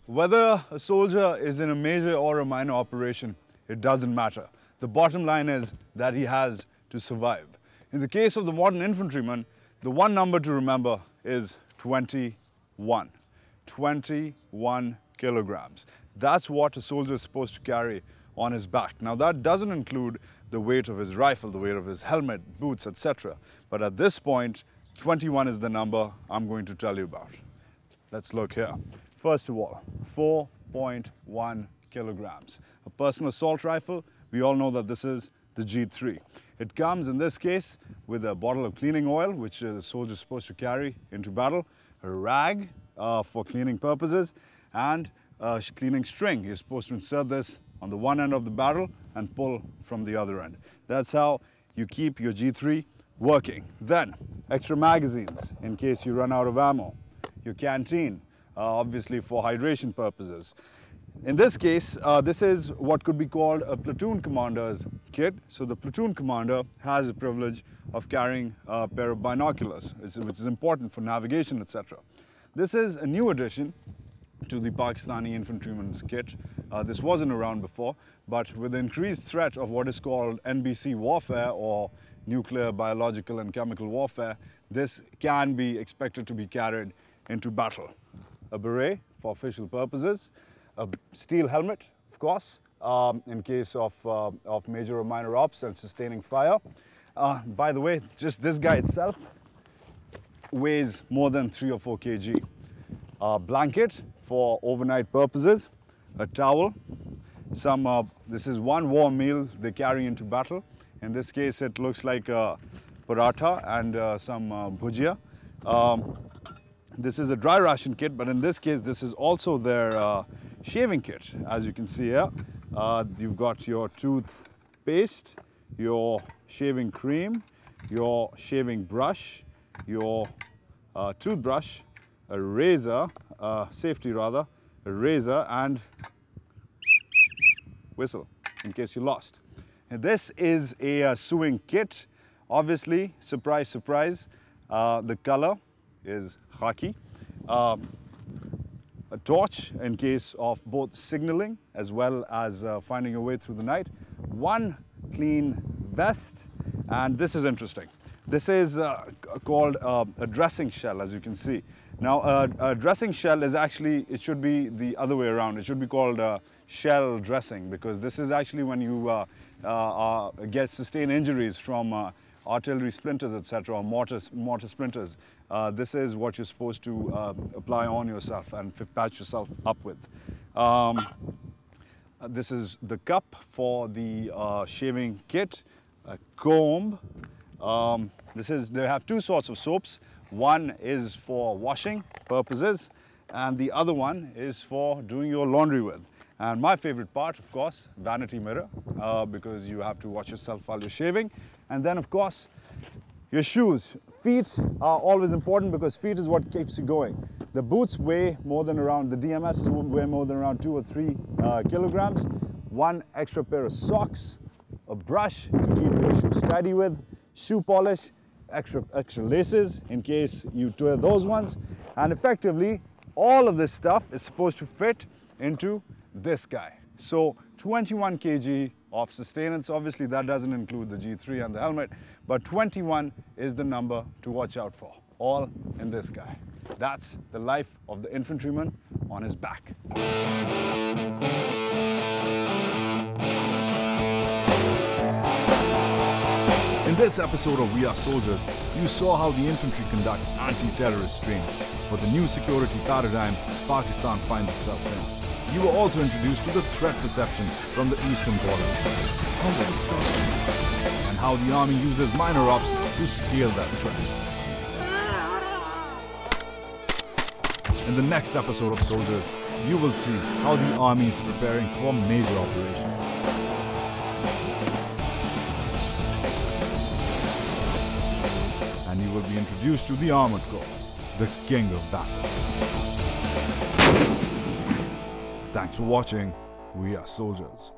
Whether a soldier is in a major or a minor operation, it doesn't matter. The bottom line is that he has to survive. In the case of the modern infantryman, the one number to remember is 21. 21 kilograms. That's what a soldier is supposed to carry on his back. Now that doesn't include the weight of his rifle, the weight of his helmet, boots, etc. But at this point, 21 is the number I'm going to tell you about. Let's look here. First of all, 4.1 kilograms. A personal assault rifle, we all know that this is the G3. It comes in this case with a bottle of cleaning oil, which a soldier is supposed to carry into battle, a rag for cleaning purposes, and a cleaning string. You're supposed to insert this on the one end of the barrel and pull from the other end. That's how you keep your G3 working. Then, extra magazines in case you run out of ammo. Your canteen, obviously for hydration purposes. In this case, this is what could be called a platoon commander's kit. So the platoon commander has the privilege of carrying a pair of binoculars, which is important for navigation, etc. This is a new addition to the Pakistani infantryman's kit. This wasn't around before, but with the increased threat of what is called NBC warfare, or nuclear, biological and chemical warfare, this can be expected to be carried into battle. A beret for official purposes, a steel helmet, of course, in case of major or minor ops and sustaining fire. By the way, just this guy itself weighs more than 3 or 4 kg. A blanket for overnight purposes, a towel, this is one warm meal they carry into battle. In this case, it looks like a paratha and some bhujia. This is a dry ration kit, but in this case, this is also their shaving kit. As you can see here, you've got your toothpaste, your shaving cream, your shaving brush, your toothbrush, a razor, safety rather, a razor, and whistle in case you lost. And this is a sewing kit. Obviously, surprise, surprise, the color is khaki. A torch in case of both signaling as well as finding your way through the night. One clean vest, and this is interesting. This is called a dressing shell, as you can see. Now, a dressing shell is actually, it should be the other way around. It should be called shell dressing, because this is actually when you sustain injuries from artillery splinters, etc., or mortar splinters. This is what you're supposed to apply on yourself and patch yourself up with. This is the cup for the shaving kit, a comb. They have two sorts of soaps. One is for washing purposes, and the other one is for doing your laundry with. And my favorite part, of course, vanity mirror, because you have to watch yourself while you're shaving. And then, of course, your shoes. Feet are always important because feet is what keeps you going. The boots weigh more than around, the DMS weigh more than around 2 or 3 kilograms. One extra pair of socks, a brush to keep your shoes steady with, shoe polish, extra laces in case you tear those ones. And effectively, all of this stuff is supposed to fit into this guy. So 21 kg of sustenance. Obviously, that doesn't include the G3 and the helmet, but 21 is the number to watch out for, all in this guy. That's the life of the infantryman on his back. In this episode of We Are Soldiers, you saw how the infantry conducts anti-terrorist training for the new security paradigm Pakistan finds itself in. You were also introduced to the threat perception from the eastern border, and how the army uses minor ops to scale that threat. In the next episode of Soldiers, you will see how the army is preparing for major operation. And you will be introduced to the Armored Corps, the king of battle. Thanks for watching. We Are Soldiers.